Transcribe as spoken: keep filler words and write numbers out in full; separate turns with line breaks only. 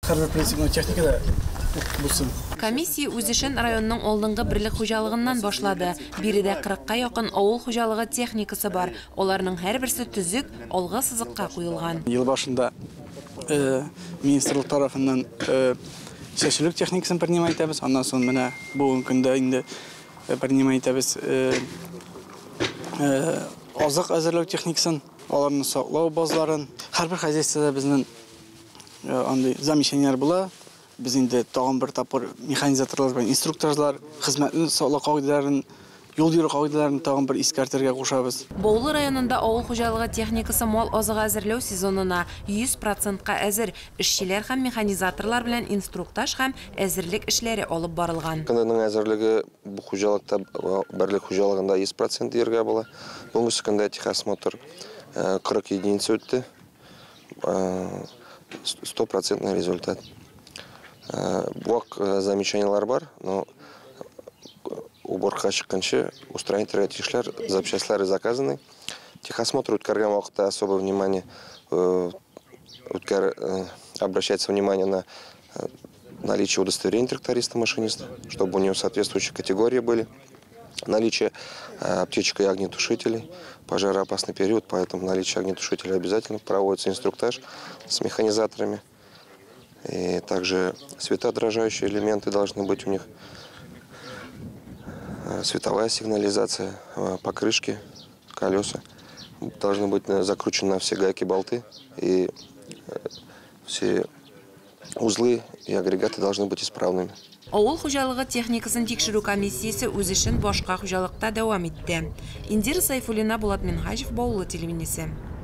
Һәрбер принципны техникада булсын.
Комиссия үзешен районның алдыңғы бірлік хуҗалыгыннан башлады. Биредә кырыкка якын авыл хуҗалыгы техникасы бар. Оларның һәрберсе төзүк, алга сызыкка куелган.
Ел башында министрлык тарафыннан шәчелек техникасын принимать итәбез. Аннан соң менә бүгенге көндә инде принимать итәбез азык әзерләү техникасын, аларны саклау базларын. Һәрбер хозяйствода безнең андый замещениялар була. Biz indi tağın bir tapır mexanizatorlar bilan instruktorlar xizmatni saqlау qoidalarini, yo'l yurish qoidalarini tağın bir iskarterga qo'shamiz.
Баулы районында авыл хуҗалыгы техникасы мал азыгы әзерләү сезонына йөз процентка әзер. Эшчеләр һәм механизаторлар белән инструктаж һәм әзерлек эшләре алып барылган.
Көннең әзерлеге бу хуҗалыкта берлек хуҗалыгында йөз процент дигәргә була. Бүгенге көндә техосмотр кырык единица үтте. сто процент результат. Блок замечаниялар бар, но уборка чыкканчы устранитель тишләр, запчастлары заказаны. Техосмотр үткәргән вакытта особое внимание үткәр обращается внимание на наличие удостоверения тракториста-машиниста, чтобы у него соответствующие категории были. Наличие аптечек и огнетушителей, пожароопасный период, поэтому наличие огнетушителей обязательно, проводится инструктаж с механизаторами. И также светоотражающие элементы должны быть у них, световая сигнализация, покрышки, колеса. Должны быть закручены на все гайки, болты, и все узлы и агрегаты должны быть исправными.
Авыл хуҗалыгы техникасын тикшерү комиссиясе үз эшен башка хуҗалыкта дәвам итте. Индира Сайфуллина, Булат Минхажев, Баулы телевидениесе.